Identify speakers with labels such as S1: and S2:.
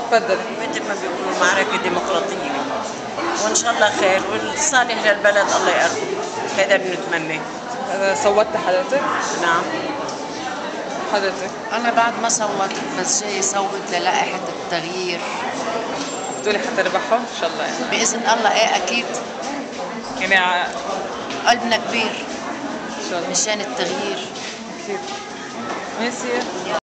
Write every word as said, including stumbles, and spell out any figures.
S1: تفضل.
S2: مثل ما بيقولوا معركة ديمقراطية، وإن شاء الله خير والصالح للبلد الله يقربه، هذا بنتمناه.
S1: صوتت حضرتك؟
S2: نعم.
S1: حضرتك؟
S3: أنا بعد ما صوتت بس جاي صوت للائحة التغيير.
S1: بتقولي حتربحوا إن شاء الله يعني؟
S3: بإذن الله إيه أكيد.
S1: يعني
S3: قلبنا كبير
S1: إن شاء الله
S3: مشان التغيير.
S1: أكيد. ميرسي.